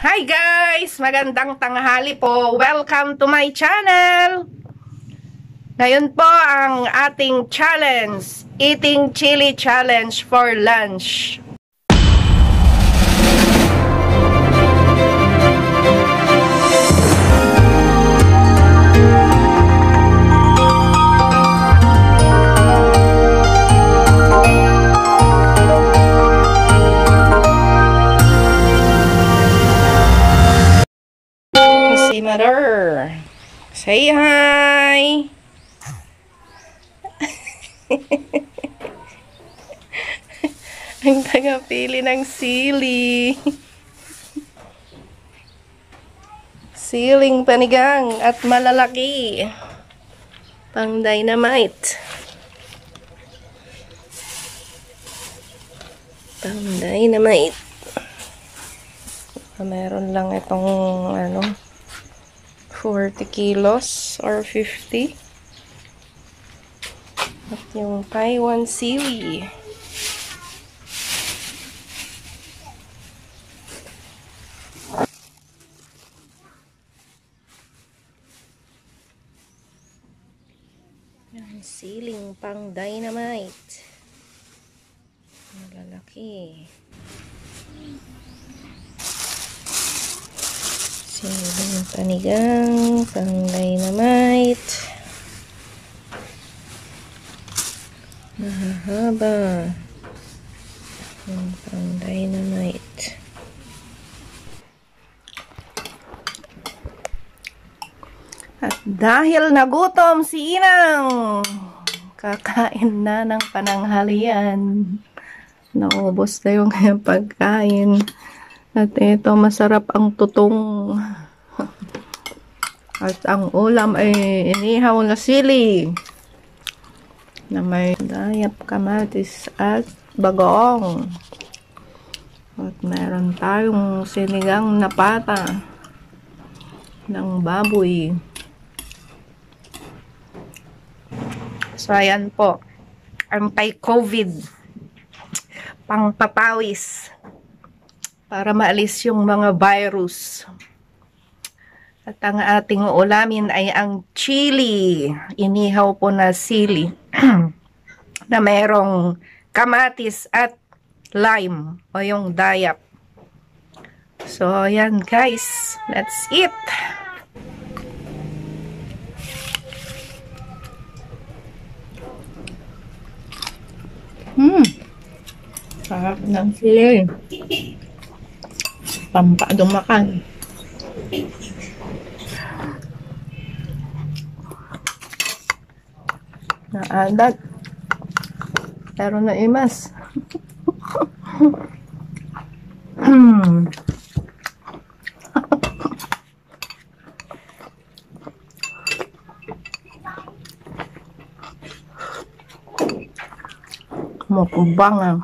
Hi guys! Magandang tanghali po. Welcome to my channel. Ngayon po ang ating challenge, eating chili challenge for lunch. Mother, say hi. Ang tagapili ng sili. Siling panigang at malalaki. Pang dynamite. Pang dynamite. Meron lang itong 40 kilos or 50. At yung Taiwan Chili. Yung siling pang dynamite. Malalaki. Siling panigang, pang dynamite. Mahahaba. Yung pang dynamite. At dahil nagutom si Inang, kakain na ng pananghalian. Naubos na yung pagkain. At ito, masarap ang tutong. At ang ulam ay inihaw na sili. Na may dayap, kamatis at bagoong. At meron tayong sinigang na pata ng baboy. So, ayan po. Anti-COVID. Pangpapawis. Para maalis yung mga virus. At ang ating ulamin ay ang chili. Inihaw po na sili. Na mayroong kamatis at lime. O yung dayap. So, yan guys. Let's eat. Sarap ng sili. Pampadong makan. Naadat. Pero naimas. Mukbang ah.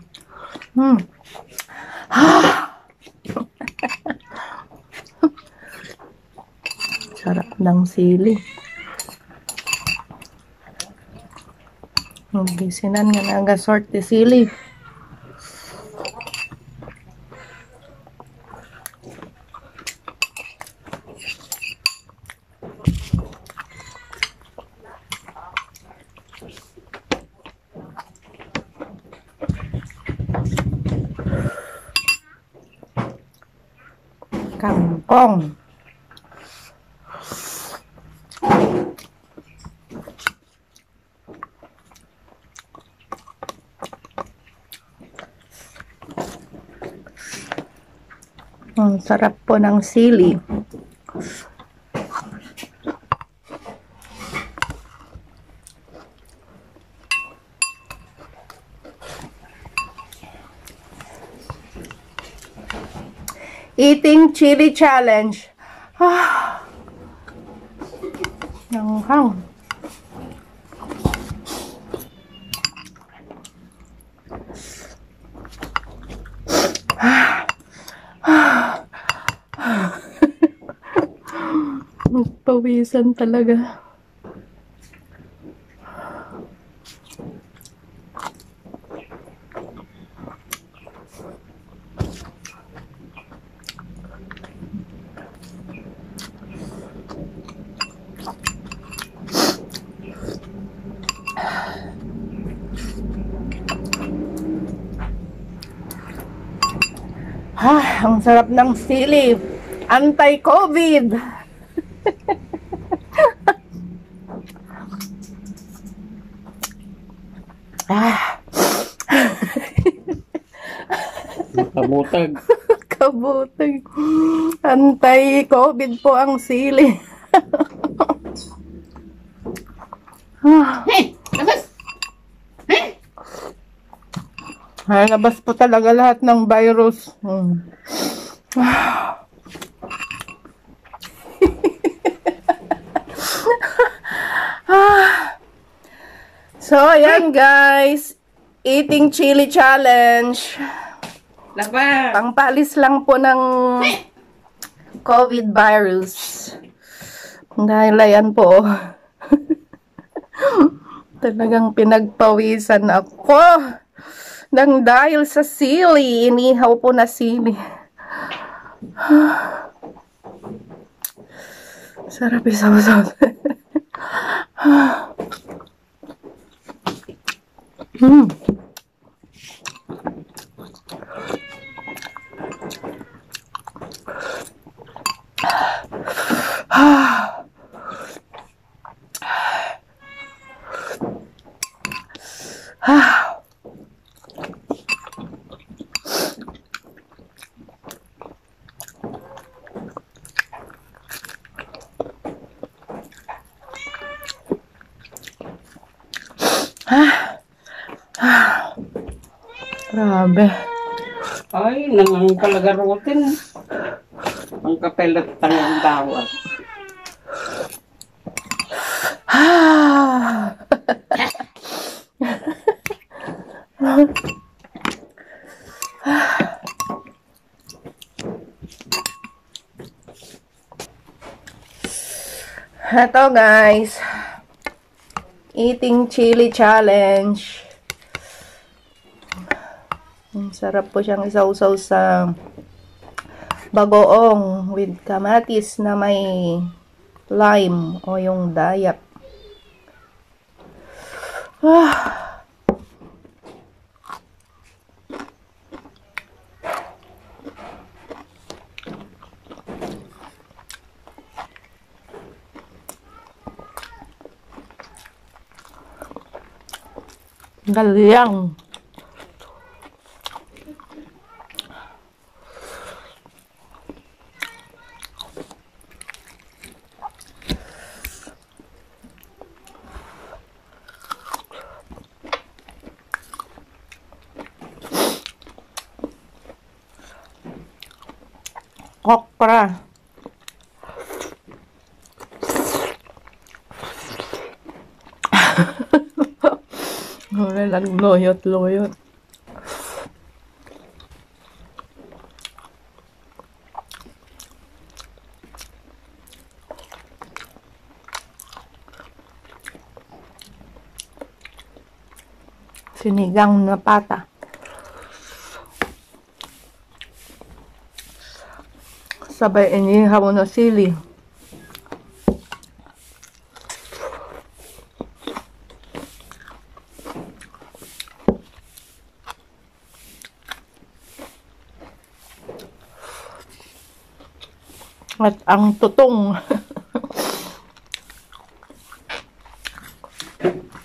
Sarap ng sili. Bisinan nga nagasort ti sili. Kangkong. Ang sarap po ng sili. Eating chili challenge. Nanghang. Magpawisan talaga. Ang sarap ng sili. Anti-COVID. Kabutag. Kabutag. Anti-COVID po ang sili. Hey! Labas! Hey! Labas po talaga lahat ng virus. So, ayan guys. Eating chili challenge. Labas! Pangpalis lang po ng COVID virus. Dahil ayan po. Talagang pinagpawisan ako. Nang dahil sa sili. Inihaw po na sili. Sarap isaw-saw. Grabe. Ay, nangang palagarutin. Ang kapelat tangang dawat. Ito guys. Eating chili challenge. Sarap po siyang isawsaw sa bagoong with kamatis na may lime o yung dayap. Galyang. Okra. Wala lang loyot-loyot. Sinigang na pata. Sabay inihaw na sili. At ang tutong.